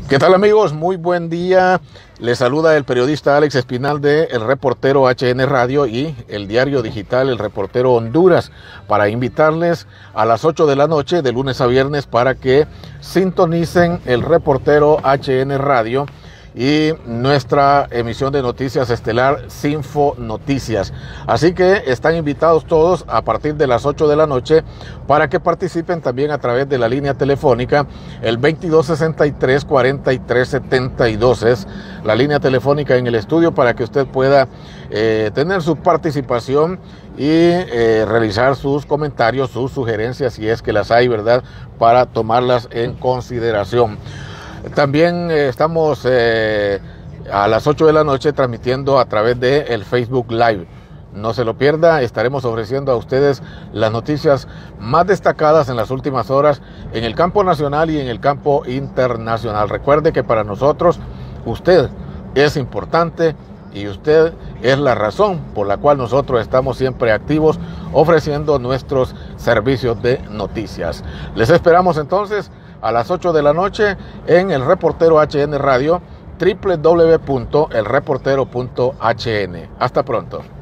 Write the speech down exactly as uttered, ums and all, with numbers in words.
¿Qué tal, amigos? Muy buen día. Les saluda el periodista Alex Espinal de El Reportero H N Radio y el diario digital El Reportero Honduras, para invitarles a las ocho de la noche de lunes a viernes para que sintonicen El Reportero H N Radio y nuestra emisión de noticias estelar Sinfo Noticias. Así que están invitados todos a partir de las ocho de la noche para que participen también a través de la línea telefónica. El veintidós sesenta y tres, cuarenta y tres setenta y dos es la línea telefónica en el estudio para que usted pueda eh, tener su participación y eh, realizar sus comentarios, sus sugerencias, si es que las hay, ¿verdad?, para tomarlas en consideración. También eh, estamos eh, a las ocho de la noche transmitiendo a través de el Facebook Live. No se lo pierda, estaremos ofreciendo a ustedes las noticias más destacadas en las últimas horas en el campo nacional y en el campo internacional. Recuerde que para nosotros usted es importante y usted es la razón por la cual nosotros estamos siempre activos ofreciendo nuestros servicios de noticias. Les esperamos entonces a las ocho de la noche en El Reportero H N Radio, doble u doble u doble u punto el reportero punto h n. Hasta pronto.